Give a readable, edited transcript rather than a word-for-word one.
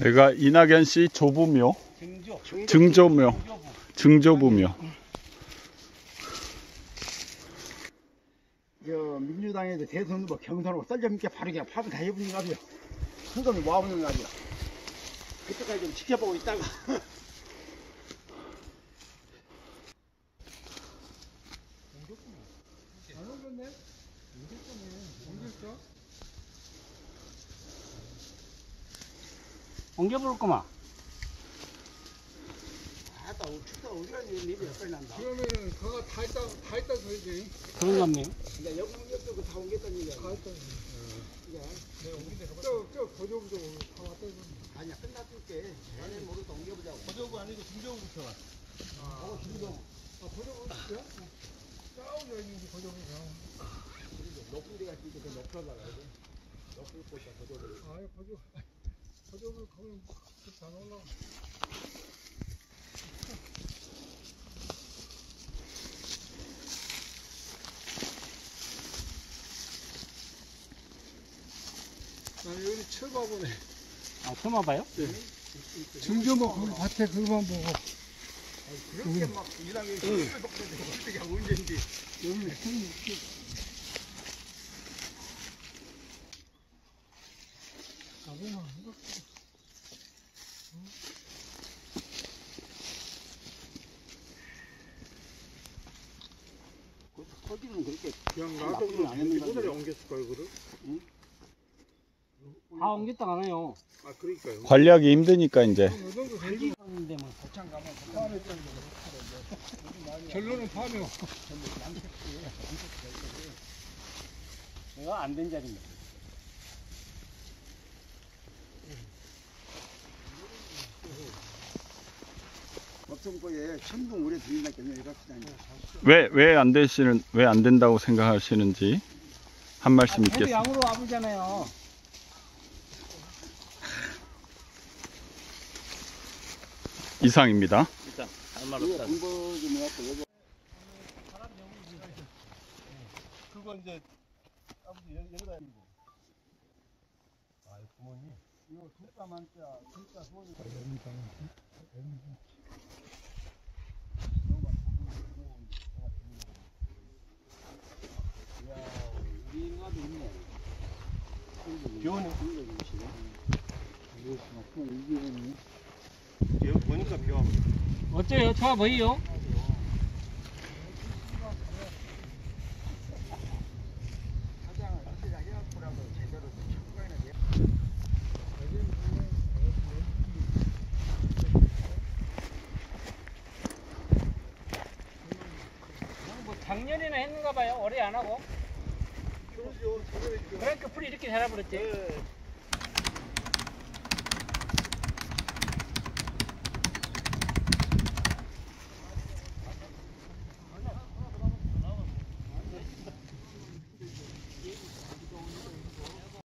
여기가 이낙연씨 조부묘, 증조부묘. 민주당에도 대선 후보 경선하고 썰점있게 바로 그냥 파면 다 해버린 거 같아요. 큰 돈이 모아보는 거 아니야. 그때까지 좀 지켜보고 있다가. 안 옮겼네? 옮겼어? 옮겨볼 거만. 아따, 춥다. 어디가 일이 빨리 난다. 그러면은 그거 다 있다 소리지. 그런갑네요. 그러니까 영농협도 다 옮겼다는 얘기야. 다 있다. 저 거저부도 다 왔다. 아니야, 끝났을 때. 안에 모두 옮겨보자고. 거저구 아니고 중저구부터 와. 거저부 있어요? 저기 있는 거저부가. 높은 데가 있으니까 그 높여 나가야 돼. 높을 곳이야, 거저를. 거저부 가면 잘 올라가. 난 여기 처음 와보네. 아, 처음 와봐요? 증조모 거기 밭에 그거만 보고. 그렇게 막 이상하게 힘을 먹는데 어떻게 언제인지. 여기 가보면 서기는 그렇게 그냥 나쁘진 않은 거 오늘에 옮겼을까요, 그를? 다 옮겼다 가네요. 아, 그러니까요. 관리하기 힘드니까 이제. 이 정도 되지. 근데 뭐 고창 가면 결론은 파묘. 내가 안 된 자리입니다. 법정부에 천둥 오래 들린다니까 이렇게 왜 안 된다고 생각하시는지 한 말씀 해도 있겠습니다. 양으로 와보잖아요. 이상입니다. 일단 할 말 없다. 공부 좀 해갖고 여기 그거 이제 아버지 여기다 이거. 아, 부모님. 이거 두가만짜 진짜 소리. 우리가도 있네. 비 오네. 이게 여기 보니까 비 와. 어째요? 좋아 보이요? 사장을 사실 해갖고라도 제대로 참고해야 돼. 뭐 작년에는 했는가 봐요. 올해 안 하고. 그러죠. 그러니까 풀이 이렇게 자라버렸지. 네.